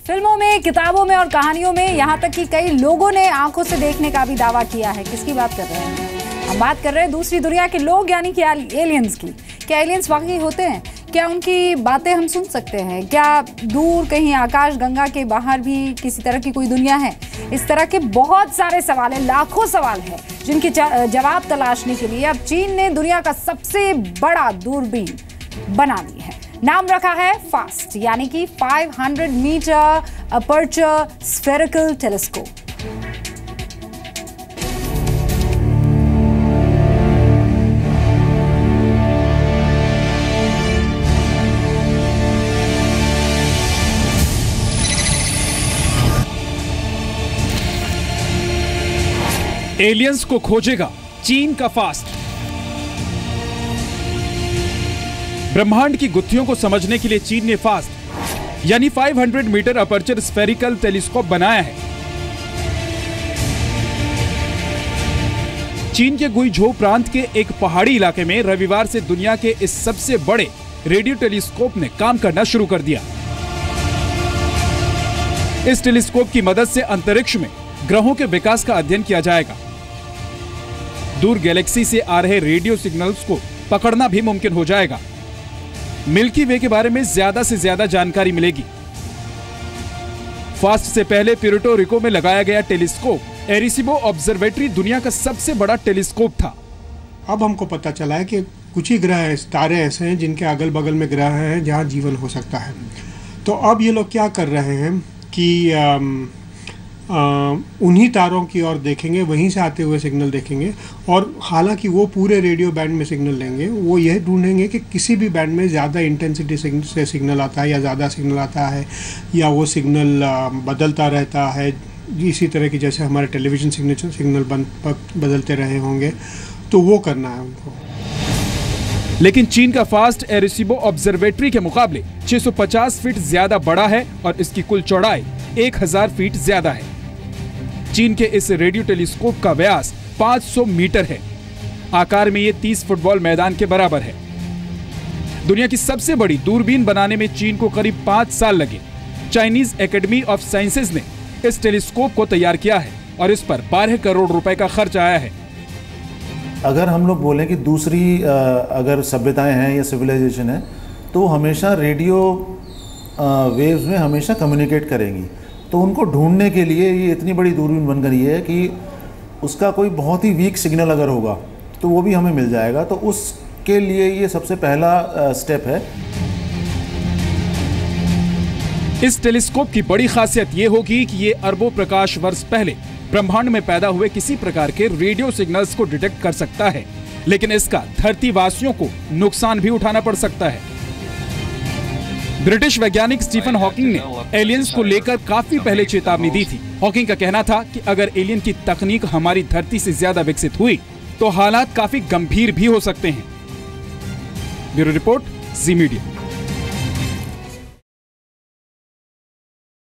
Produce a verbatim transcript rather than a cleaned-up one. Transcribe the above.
फिल्मों में, किताबों में और कहानियों में, यहाँ तक कि कई लोगों ने आंखों से देखने का भी दावा किया है। किसकी बात कर रहे हैं? हम बात कर रहे हैं दूसरी दुनिया के लोग, यानी कि एलियंस की। क्या एलियंस वाकई होते हैं? क्या उनकी बातें हम सुन सकते हैं? क्या दूर कहीं आकाश गंगा के बाहर भी किसी तरह की कोई दुनिया है? इस तरह के बहुत सारे सवाल हैं, लाखों सवाल हैं, जिनके जवाब तलाशने के लिए अब चीन ने दुनिया का सबसे बड़ा दूरबीन बना ली है। नाम रखा है फास्ट, यानी कि पाँच सौ metre aperture spherical telescope. Aliens को खोजेगा चीन का फास्ट। ब्रह्मांड की गुत्थियों को समझने के लिए चीन ने फास्ट यानी पाँच सौ मीटर अपर्चर स्फेरिकल टेलीस्कोप बनाया है। चीन के गुइझोउ प्रांत के एक पहाड़ी इलाके में रविवार से दुनिया के इस सबसे बड़े रेडियो टेलीस्कोप ने काम करना शुरू कर दिया। इस टेलीस्कोप की मदद से अंतरिक्ष में ग्रहों के विकास का अध्ययन किया जाएगा। दूर गैलेक्सी से आ रहे रेडियो सिग्नल्स को पकड़ना भी मुमकिन हो जाएगा। मिल्की वे के बारे में ज्यादा से ज्यादा जानकारी मिलेगी। फास्ट से पहले प्यूर्टो रिको में लगाया गया टेलीस्कोप एरिसीबो ऑब्जर्वेटरी दुनिया का सबसे बड़ा टेलीस्कोप था। अब हमको पता चला है कि कुछ ही ग्रह, तारे ऐसे हैं जिनके अगल बगल में ग्रह हैं जहां जीवन हो सकता है। तो अब ये लोग क्या कर रहे हैं कि आम, आ, उन्हीं तारों की ओर देखेंगे, वहीं से आते हुए सिग्नल देखेंगे, और हालांकि वो पूरे रेडियो बैंड में सिग्नल लेंगे। वो यह ढूंढेंगे कि किसी भी बैंड में ज़्यादा इंटेंसिटी से सिग्नल आता है या ज़्यादा सिग्नल आता है, या वो सिग्नल बदलता रहता है, इसी तरह की जैसे हमारे टेलीविज़न सिग्नेचर सिग्नल बदलते रहे होंगे। तो वो करना है उनको। लेकिन चीन का फास्ट एरिसीबो ऑब्जर्वेटरी के मुकाबले छह सौ पचास फीट ज्यादा बड़ा है और इसकी कुल चौड़ाई एक हज़ार फीट ज्यादा है। चीन के इस रेडियो टेलीस्कोप का व्यास पाँच सौ मीटर है। आकार में ये तीस फुटबॉल मैदान के बराबर है। दुनिया की सबसे बड़ी दूरबीन बनाने में चीन को करीब पांच साल लगे। चाइनीज एकेडमी ऑफ साइंसेज ने इस टेलीस्कोप को तैयार किया है और इस पर बारह करोड़ रुपए का खर्च आया है। अगर हम लोग बोलें कि दूसरी अगर सभ्यताएं हैं या सिविलाइजेशन है, तो हमेशा रेडियो वेव्स में हमेशा कम्युनिकेट करेंगी। तो उनको ढूंढने के लिए ये इतनी बड़ी दूरबीन बन गई है कि उसका कोई बहुत ही वीक सिग्नल अगर होगा तो वो भी हमें मिल जाएगा। तो उसके लिए ये सबसे पहला स्टेप है। इस टेलीस्कोप की बड़ी खासियत ये होगी कि ये अरबों प्रकाश वर्ष पहले ब्रह्मांड में पैदा हुए किसी प्रकार के रेडियो सिग्नल्स को डिटेक्ट कर सकता है, लेकिन इसका धरतीवासियों को नुकसान भी उठाना पड़ सकता है। ब्रिटिश वैज्ञानिक स्टीफन हॉकिंग ने एलियंस को लेकर काफी पहले चेतावनी दी थी। हॉकिंग का कहना था कि अगर एलियन की तकनीक हमारी धरती से ज्यादा विकसित हुई तो हालात काफी गंभीर भी हो सकते हैं। Bureau report, Zee media.